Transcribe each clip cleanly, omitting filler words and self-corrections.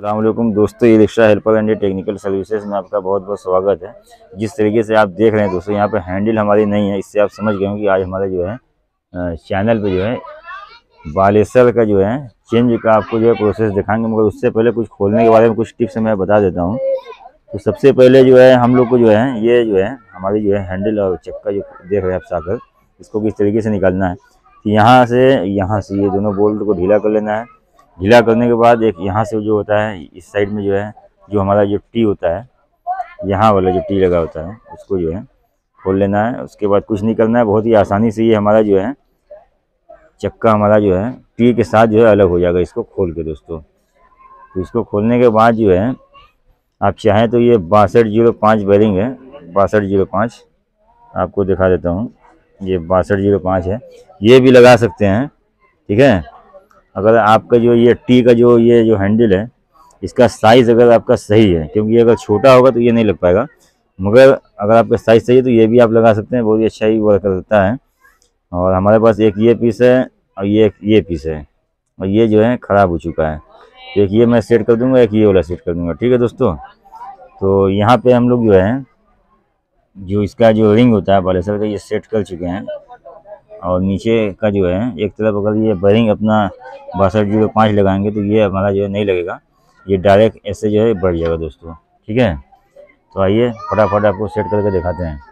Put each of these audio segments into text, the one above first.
अस्सलामुअलैकुम दोस्तों, e rickshaw helper and technical services में आपका बहुत बहुत स्वागत है। जिस तरीके से आप देख रहे हैं दोस्तों, यहाँ पे हैंडल हमारी नहीं है। इससे आप समझ गए होंगे कि आज हमारे जो है चैनल पे जो है बालेसर का जो है चेंज का आपको जो है प्रोसेस दिखाएंगे। मगर उससे पहले कुछ खोलने के बारे में कुछ टिप्स मैं बता देता हूँ। तो सबसे पहले जो है हम लोग को जो है ये जो है हमारी जो है हैंडल और चक्का जो देख रहे हैं आप साकर, इसको किस तरीके से निकालना है। तो यहाँ से ये दोनों बोल्ट को ढीला कर लेना है। ढीला करने के बाद एक यहाँ से जो होता है इस साइड में जो है जो हमारा जो टी होता है, यहाँ वाला जो टी लगा होता है उसको जो है खोल लेना है। उसके बाद कुछ नहीं करना है, बहुत ही आसानी से ये हमारा जो है चक्का हमारा जो है टी के साथ जो है अलग हो जाएगा इसको खोल के दोस्तों। तो इसको खोलने के बाद जो है आप चाहें तो ये 6205 बेरिंग है, 6205 आपको दिखा देता हूँ। ये 6205 है, ये भी लगा सकते हैं, ठीक है। अगर आपका जो ये टी का जो हैंडल है इसका साइज़ अगर आपका सही है, क्योंकि अगर छोटा होगा तो ये नहीं लग पाएगा, मगर अगर आपका साइज़ सही है तो ये भी आप लगा सकते हैं। बहुत ही अच्छा ही वर्क करता है। और हमारे पास एक ये पीस है और ये पीस है, और ये जो है ख़राब हो चुका है। तो एक ये मैं सेट कर दूंगा, एक ये वाला सेट कर दूंगा, ठीक है दोस्तों। तो यहाँ पे हम लोग जो है जो इसका जो रिंग होता है बालेसर का ये सेट कर चुके हैं। और नीचे का जो है एक तरफ अगर ये बेरिंग अपना 6205 लगाएंगे तो ये हमारा जो है नहीं लगेगा, ये डायरेक्ट ऐसे जो है बढ़ जाएगा दोस्तों, ठीक है। तो आइए फटाफट आपको सेट करके दिखाते हैं।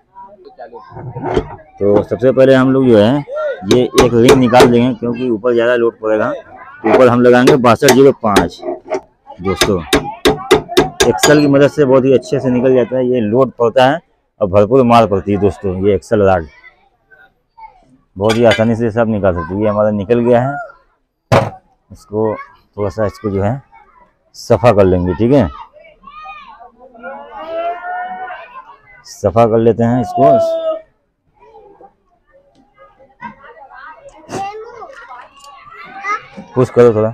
तो सबसे पहले हम लोग जो है ये एक रिंग निकाल देंगे, क्योंकि ऊपर ज़्यादा लोड पड़ेगा। तो ऊपर हम लगाएंगे 6205 दोस्तों। एक्सल की मदद से बहुत ही अच्छे से निकल जाता है, ये लोड पड़ता है और भरपूर मार पड़ती है दोस्तों। ये एक्सल रॉड बहुत ही आसानी से सब निकाल सकते हैं। ये हमारा निकल गया है, इसको थोड़ा सा इसको जो है सफ़ा कर लेंगे, ठीक है। सफ़ा कर लेते हैं इसको। पुश करो थोड़ा।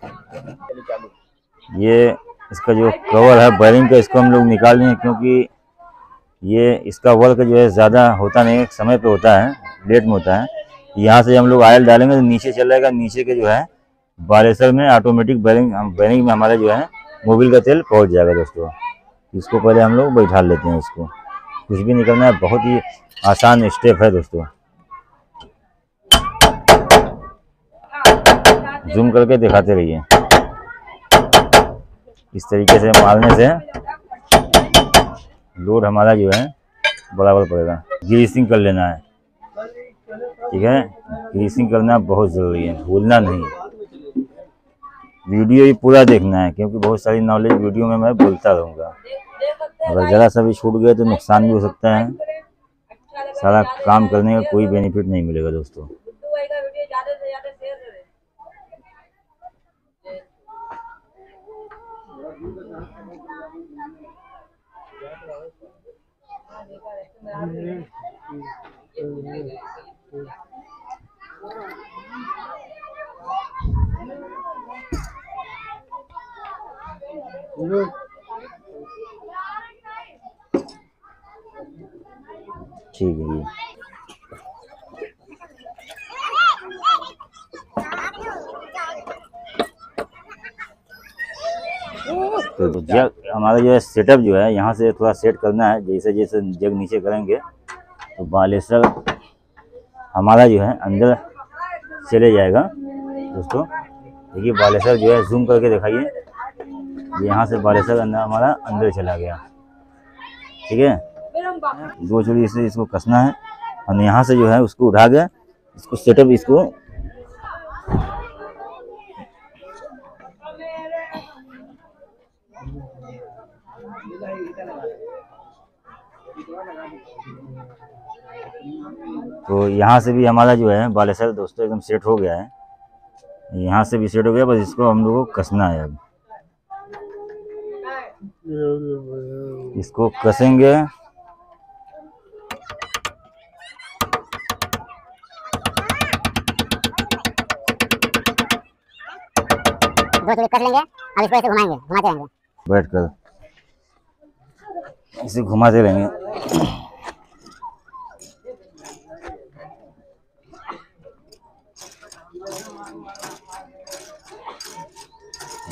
ये इसका जो कवर है बेरिंग का, इसको हम लोग निकाल लेंगे, क्योंकि ये इसका वर्क जो है ज़्यादा होता नहीं है, समय पे होता है, लेट में होता है। यहाँ से हम लोग ऑयल डालेंगे तो नीचे चल जाएगा, नीचे के जो है बालेसर में ऑटोमेटिक बेरिंग में हमारा जो है मोबिल का तेल पहुँच जाएगा दोस्तों। इसको पहले हम लोग बैठा लेते हैं। इसको कुछ भी निकलना है, बहुत ही आसान स्टेप है दोस्तों। जूम करके दिखाते रहिए। इस तरीके से मारने से लोड हमारा जो है बराबर पड़ेगा। ग्रीसिंग कर लेना है, ठीक है। ग्रीसिंग करना बहुत ज़रूरी है, भूलना नहीं। वीडियो ही पूरा देखना है, क्योंकि बहुत सारी नॉलेज वीडियो में मैं बोलता रहूँगा। अगर ज़रा सा भी छूट गया तो नुकसान भी हो सकता है, सारा काम करने का कोई बेनिफिट नहीं मिलेगा दोस्तों। ठीक है। तो जग हमारा जो है सेटअप जो है यहाँ से थोड़ा सेट करना है। जैसे जैसे जग नीचे करेंगे तो बालेसर हमारा जो है अंदर चले जाएगा दोस्तों। देखिए बालेसर जो है जूम करके दिखाइए, यहाँ से बालेसर अंदर हमारा अंदर चला गया, ठीक है। दो चूड़ी से इसको कसना है और यहाँ से जो है उसको उठा के इसको सेटअप इसको तो यहाँ से भी हमारा जो है बालेसर दोस्तों एकदम सेट हो गया है। यहाँ से भी सेट हो गया, बस इसको हम लोगों को कसना है। अब इसको कसेंगे दो चीज़ कर लेंगे। अब इसको ऐसे घुमाएंगे, घुमाते रहेंगे, बैठकर इसे घुमाते रहेंगे।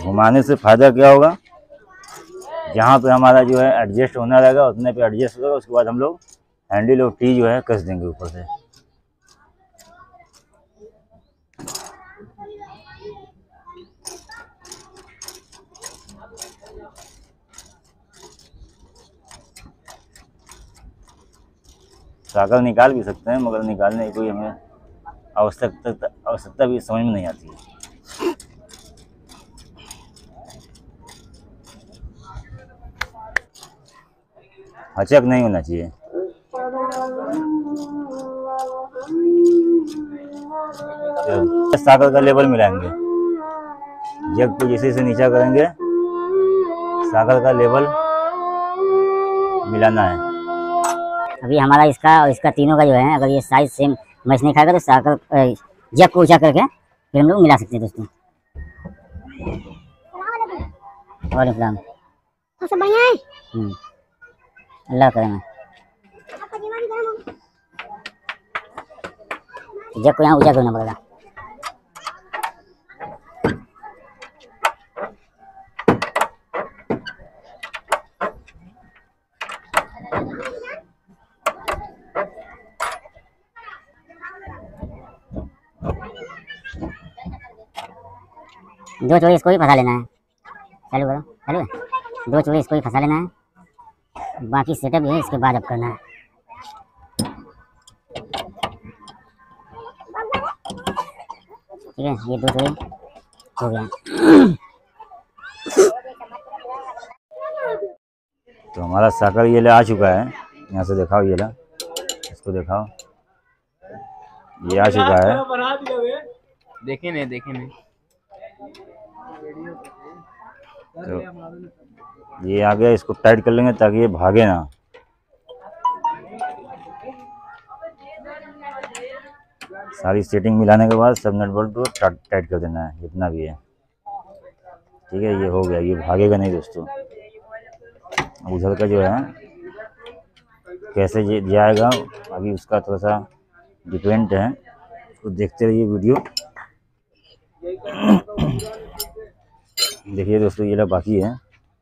घुमाने से फ़ायदा क्या होगा, जहाँ पे हमारा जो है एडजस्ट होना रहेगा उतने पे एडजस्ट होगा। उसके बाद हम लोग हैंडल और टी जो है कस देंगे ऊपर से। साकर निकाल भी सकते हैं, मगर निकालने की कोई हमें आवश्यकता भी समझ में नहीं आती है। हचक नहीं होना चाहिए। साकर का लेवल मिलाएंगे, जग को जैसे से नीचा करेंगे, साकर का लेवल मिलाना है। अभी हमारा इसका और इसका तीनों का जो है, अगर ये साइज सेम मैच नहीं खाएगा तो साकर जग को ऊंचा करके फिर हम लोग मिला सकते हैं दोस्तों। वालेकुम सबसे बढ़िया है। अल्लाह करें। जग को यहाँ ऊंचा करना पड़ेगा। दो चोरी इसको ही फंसा लेना है। चालू करो, चालू है। दो चोरी इसको ही फंसा लेना है, बाकी सेटअप जो है इसके बाद अब करना है। ठीक है, ये दो चोरी हो गया। तो हमारा साकर ये आ चुका है। यहाँ से दिखाओ, ये ला, इसको दिखाओ, ये आ चुका है। देखे नहीं। तो ये आ गया, इसको टाइट कर लेंगे ताकि ये भागे ना। सारी सेटिंग मिलाने के बाद सब नट बोल्ट को टाइट कर देना है, जितना भी है। ठीक है, ये हो गया, ये भागेगा नहीं दोस्तों। उधर का जो है कैसे जाएगा अभी उसका थोड़ा सा डिपेंड है, तो देखते रहिए वीडियो। देखिए दोस्तों, ये बाकी है।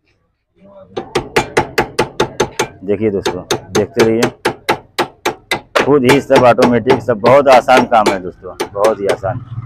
देखिए दोस्तों, देखते रहिए, खुद ही सब ऑटोमेटिक, सब बहुत आसान काम है दोस्तों, बहुत ही आसान।